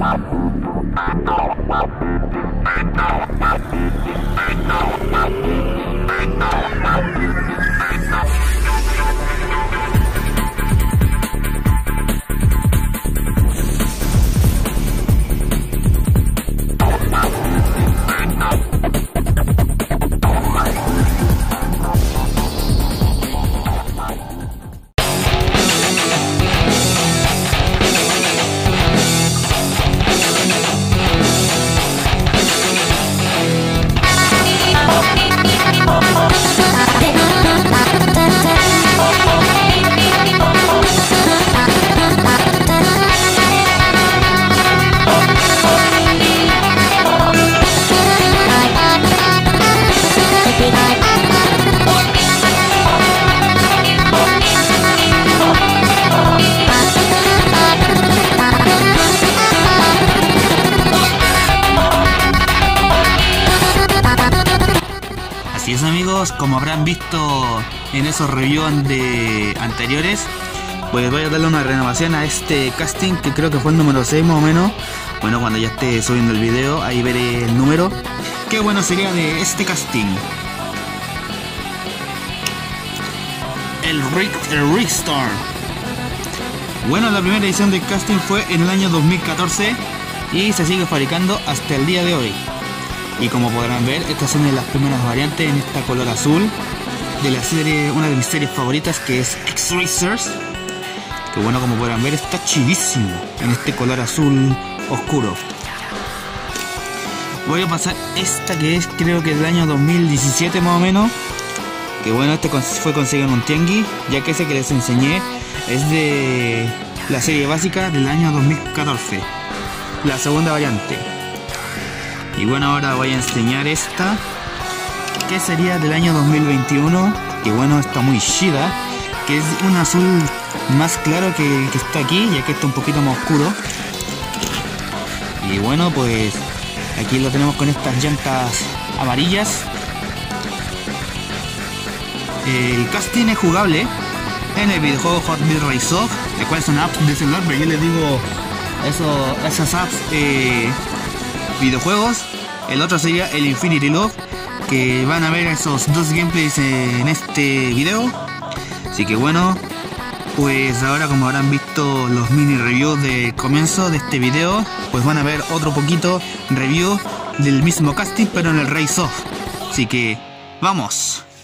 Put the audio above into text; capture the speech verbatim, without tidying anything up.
Así es, amigos, como habrán visto en esos reviews de anteriores, pues voy a darle una renovación a este casting, que creo que fue el número seis más o menos. Bueno, cuando ya esté subiendo el video, ahí veré el número. Qué bueno sería de este casting. El Rick, el Rickstar. Bueno, la primera edición del casting fue en el año dos mil catorce y se sigue fabricando hasta el día de hoy. Y como podrán ver, estas son de las primeras variantes en esta color azul de la serie, una de mis series favoritas, que es X-Racers. Que bueno, como podrán ver, está chidísimo en este color azul oscuro. Voy a pasar esta, que es creo que del año dos mil diecisiete más o menos. Que bueno, este fue conseguido en un tianguis, ya que ese que les enseñé es de la serie básica del año dos mil catorce, la segunda variante. Y bueno, ahora voy a enseñar esta, que sería del año dos mil veintiuno, que bueno, está muy chida, que es un azul más claro que el que está aquí, ya que está un poquito más oscuro. Y bueno, pues aquí lo tenemos con estas llantas amarillas. El casting es jugable en el videojuego Hot Wheels Race Off, el cual son apps de celular, pero yo les digo eso, esas apps eh, videojuegos. El otro sería el Infinity Love, que van a ver esos dos gameplays en este video. Así que bueno, pues ahora, como habrán visto los mini reviews de comienzo de este video, pues van a ver otro poquito review del mismo casting, pero en el Race Off. Así que vamos.